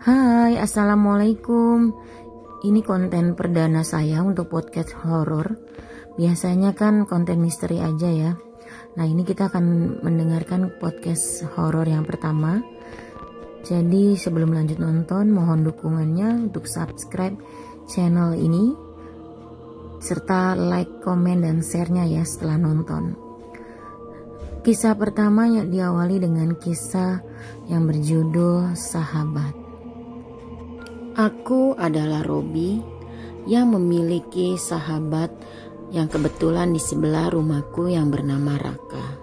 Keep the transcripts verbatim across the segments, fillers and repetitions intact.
Hai, assalamualaikum. Ini konten perdana saya untuk podcast horor. Biasanya kan konten misteri aja ya. Nah, ini kita akan mendengarkan podcast horor yang pertama. Jadi sebelum lanjut nonton, mohon dukungannya untuk subscribe channel ini serta like, komen, dan share-nya ya setelah nonton. Kisah pertama yang diawali dengan kisah yang berjudul Sahabat. Aku adalah Robi yang memiliki sahabat yang kebetulan di sebelah rumahku yang bernama Raka.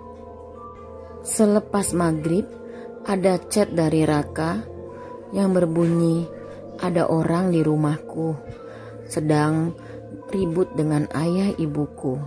Selepas maghrib, ada chat dari Raka yang berbunyi, ada orang di rumahku sedang ribut dengan ayah ibuku.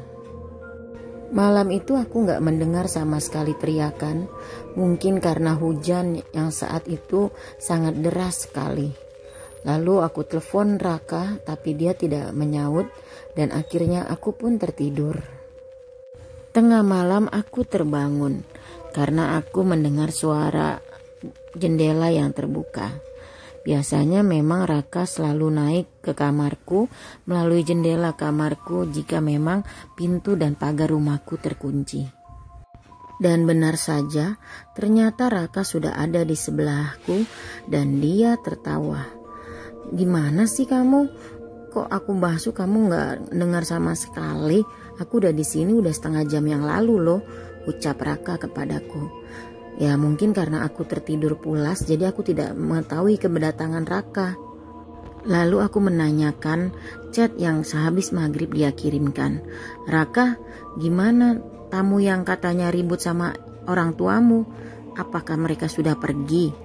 Malam itu aku gak mendengar sama sekali teriakan, mungkin karena hujan yang saat itu sangat deras sekali. Lalu aku telepon Raka, tapi dia tidak menyaut dan akhirnya aku pun tertidur. Tengah malam aku terbangun karena aku mendengar suara jendela yang terbuka. Biasanya memang Raka selalu naik ke kamarku melalui jendela kamarku jika memang pintu dan pagar rumahku terkunci. Dan benar saja, ternyata Raka sudah ada di sebelahku dan dia tertawa. Gimana sih kamu? Kok aku basuh kamu gak dengar sama sekali? Aku udah di sini udah setengah jam yang lalu loh, ucap Raka kepadaku. Ya mungkin karena aku tertidur pulas, jadi aku tidak mengetahui kedatangan Raka. Lalu aku menanyakan chat yang sehabis maghrib dia kirimkan. Raka, gimana tamu yang katanya ribut sama orang tuamu? Apakah mereka sudah pergi?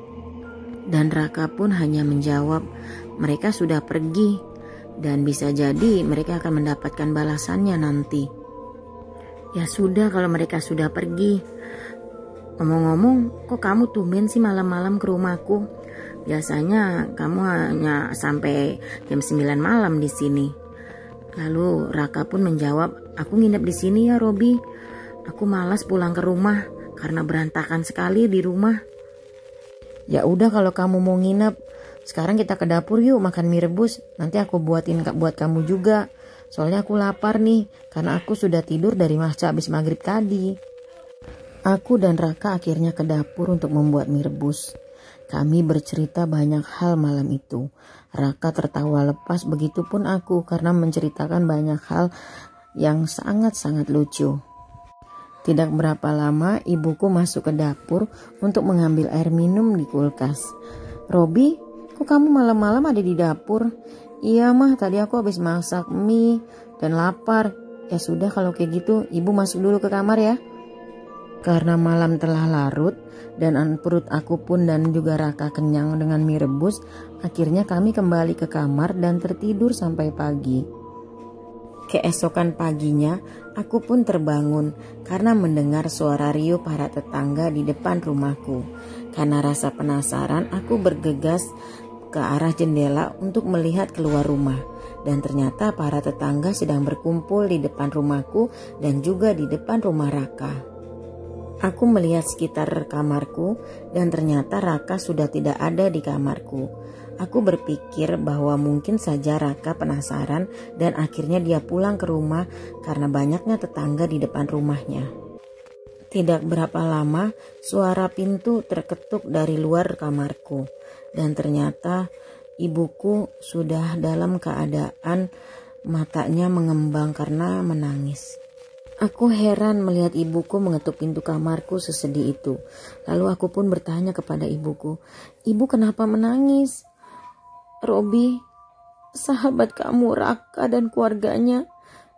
Dan Raka pun hanya menjawab, mereka sudah pergi dan bisa jadi mereka akan mendapatkan balasannya nanti. Ya sudah kalau mereka sudah pergi. Ngomong-ngomong, kok kamu tumben sih malam-malam ke rumahku? Biasanya kamu hanya sampai jam sembilan malam di sini. Lalu Raka pun menjawab, aku nginep di sini ya Robi. Aku malas pulang ke rumah karena berantakan sekali di rumah. Ya udah kalau kamu mau nginep, sekarang kita ke dapur yuk makan mie rebus. Nanti aku buatin buat kamu juga. Soalnya aku lapar nih, karena aku sudah tidur dari masa habis maghrib tadi. Aku dan Raka akhirnya ke dapur untuk membuat mie rebus. Kami bercerita banyak hal malam itu. Raka tertawa lepas, begitupun aku karena menceritakan banyak hal yang sangat-sangat lucu. Tidak berapa lama ibuku masuk ke dapur untuk mengambil air minum di kulkas. Robi, kok kamu malam-malam ada di dapur? Iya mah, tadi aku habis masak mie dan lapar. Ya sudah kalau kayak gitu ibu masuk dulu ke kamar ya. Karena malam telah larut dan perut aku pun dan juga Raka kenyang dengan mie rebus, akhirnya kami kembali ke kamar dan tertidur sampai pagi. Keesokan paginya, aku pun terbangun karena mendengar suara riuh para tetangga di depan rumahku. Karena rasa penasaran, aku bergegas ke arah jendela untuk melihat keluar rumah. Dan ternyata para tetangga sedang berkumpul di depan rumahku dan juga di depan rumah Raka. Aku melihat sekitar kamarku dan ternyata Raka sudah tidak ada di kamarku. Aku berpikir bahwa mungkin saja Raka penasaran dan akhirnya dia pulang ke rumah karena banyaknya tetangga di depan rumahnya. Tidak berapa lama suara pintu terketuk dari luar kamarku dan ternyata ibuku sudah dalam keadaan matanya mengembang karena menangis. Aku heran melihat ibuku mengetuk pintu kamarku sesedih itu. Lalu aku pun bertanya kepada ibuku, "Ibu kenapa menangis?" "Robi, sahabat kamu Raka dan keluarganya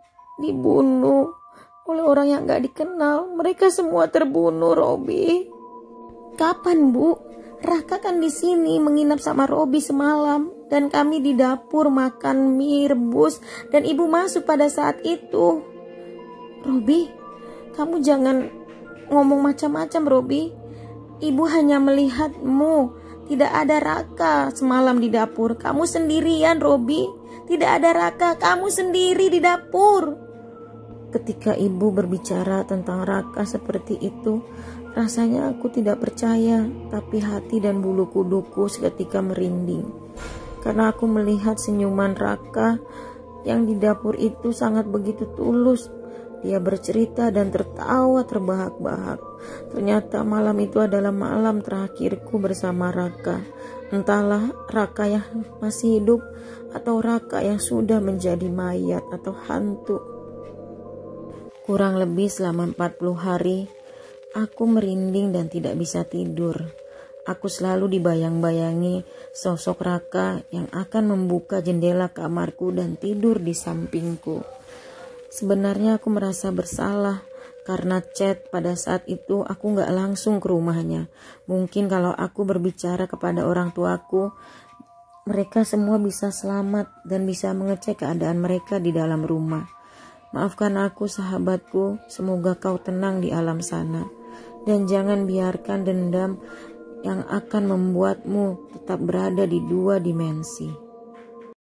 dibunuh oleh orang yang gak dikenal. Mereka semua terbunuh, Robi." "Kapan, Bu? Raka kan di sini menginap sama Robi semalam dan kami di dapur makan mie rebus dan ibu masuk pada saat itu." "Robi, kamu jangan ngomong macam-macam, Robi. Ibu hanya melihatmu. Tidak ada Raka semalam di dapur. Kamu sendirian, Robi. Tidak ada Raka, kamu sendiri di dapur." Ketika ibu berbicara tentang Raka seperti itu, Rasanya aku tidak percaya, tapi hati dan bulu kuduku seketika merinding. Karena aku melihat senyuman Raka yang di dapur itu sangat begitu tulus. Dia bercerita dan tertawa terbahak-bahak. Ternyata malam itu adalah malam terakhirku bersama Raka. Entahlah Raka yang masih hidup atau Raka yang sudah menjadi mayat atau hantu. Kurang lebih selama empat puluh hari, aku merinding dan tidak bisa tidur. Aku selalu dibayang-bayangi sosok Raka yang akan membuka jendela kamarku dan tidur di sampingku. Sebenarnya aku merasa bersalah karena chat pada saat itu aku gak langsung ke rumahnya. Mungkin kalau aku berbicara kepada orang tuaku, mereka semua bisa selamat dan bisa mengecek keadaan mereka di dalam rumah. Maafkan aku sahabatku, semoga kau tenang di alam sana. Dan jangan biarkan dendam yang akan membuatmu tetap berada di dua dimensi.